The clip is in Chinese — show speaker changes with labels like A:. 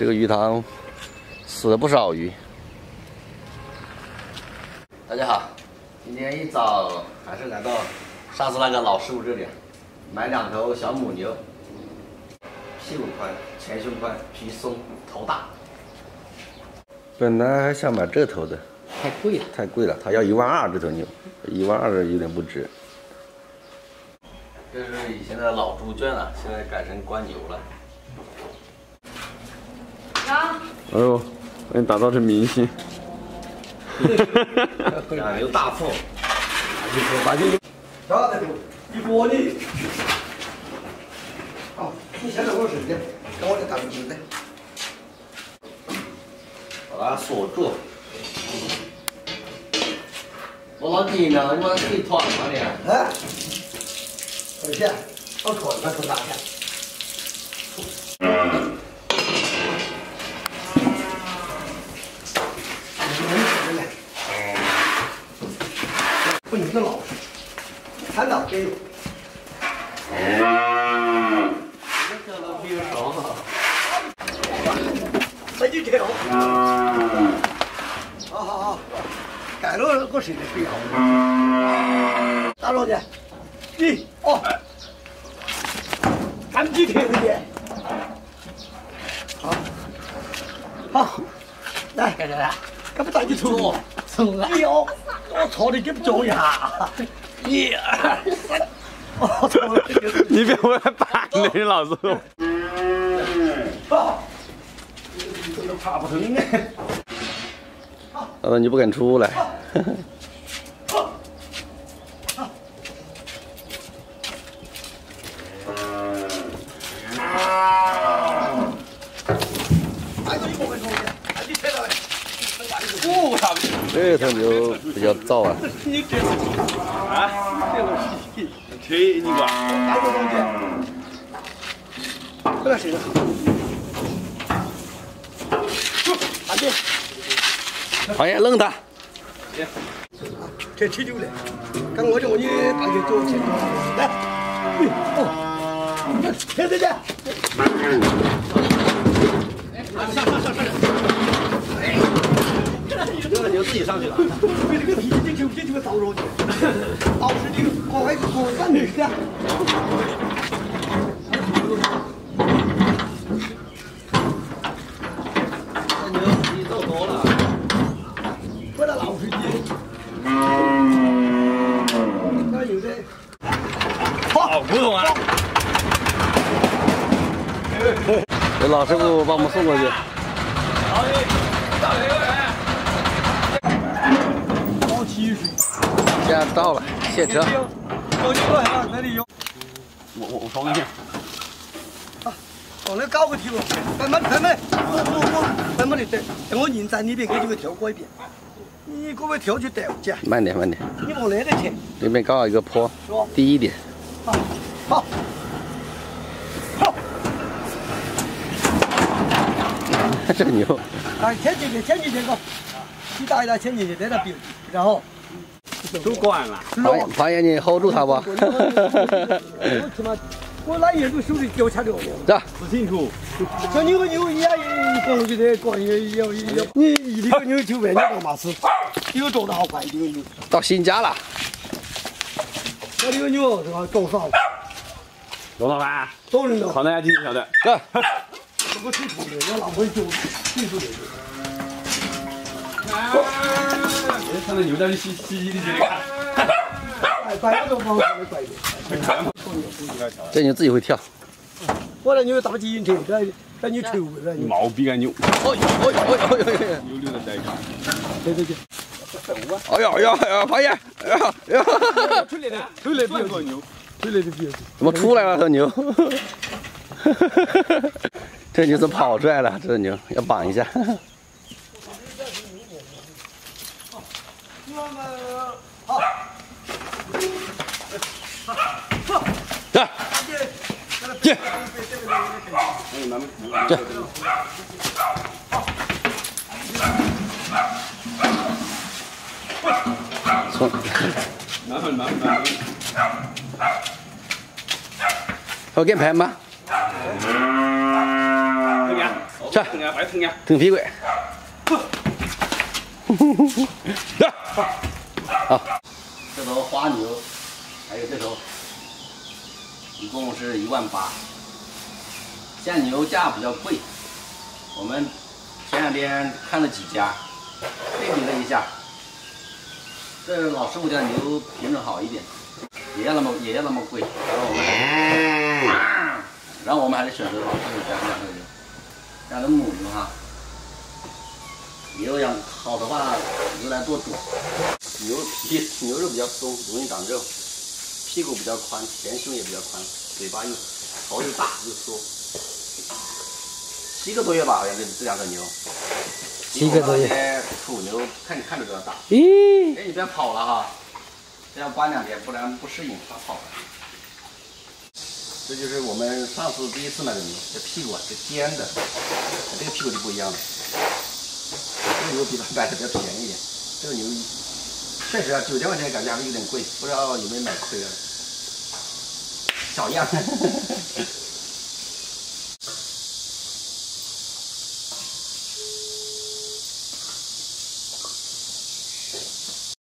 A: 这个鱼塘死了不少鱼。大家好，今天一早还是来到上次那个老师傅这里，买2头小母牛，屁股宽，前胸宽，皮松，头大。本来还想买这头的，太贵了，他要12000这头牛，12000有点不值。这是以前的老猪圈了，现在改成关牛了。 哎呦，把你打造成明星！养牛大富，把这啥在头一玻璃。好，你现在我睡的，跟我这打住的，把它锁住。我老紧张，你妈自己拖上的。哎，而且我拖它拖大片。 不，你这老实，看到没有？这都比较少哈。那就这样。好，改了我谁的水啊？大老姐，1、2，咱们几天的姐。好，来，干不打你头？1、2。 我操！你给不教一下？1、2、3，我操！你别回来板的，老师傅。这个爬不成呢。你不肯出来。这头牛比较燥啊！你这是啊？这个是吹你个？哪个东西？这个谁的？安静！黄爷扔他！这吃酒了，刚我叫你大姐走去，来，哦，贴着点。这个牛自己上去了。为这个脾气，这个骚扰你，老实的，我还干你的。这牛自己走多了，为了老实的。那有的，好，不懂啊。给老师傅帮我们送过去。好的，大雷人。 现在到了，卸车。那里有。我放一下。啊，往那搞个题哦，慢慢，我慢慢的等我人在那边给你们调过一遍。你给我调去带去。慢点。你往那里去。那边搞一个坡，低一点。好。这牛。哎，牵进去个，你打一打牵进去，在那边，然后。 都关了，黄爷，你 hold 住他吧。我哪眼都手里交叉的，是吧？不清楚。像你个牛一样，光就得光要，你一个牛就问你干嘛事？这个做得好快，这个牛。到新家了。我这个牛是吧？多少？多少万？多人了。看大家听晓得。哥。这个最土的，我老婆就最土的。 看到牛在稀的这里看，这牛自己会跳。我那牛打自行车，这牛臭了。毛逼个牛！牛溜的在看。对。哎呀，黄爷！哎呀！出来的牛，怎么出来了？这牛？这牛是跑出来了，这牛要绑一下。 好，进，好，给拍吗？
B: 这，腾屁股。好，这头花牛，还有这头，一共是18000。现在牛价比较贵，我们前两天看了几家，对比了一下，这老师傅家牛品种好一点，也要那么贵，然后我们还是选择老师傅家这样的牛，这样的母牛哈。牛养好的话，牛栏多短，牛肉比较松，容易长肉，屁股比较宽，前胸也比较宽，嘴巴又头又大又缩。7个多月吧，好像这两头牛。7个多月。土牛看着比较大。咦？哎，你不要跑了哈，这样关2天，不然不适应，它跑了。这就是我们上次第一次买的牛，这屁股啊，这尖的，这个屁股就不一样了。这个牛比它买的比较便宜一点，这个牛确实啊，9000块钱感觉还是有点贵，不知道有没有买亏了。小样。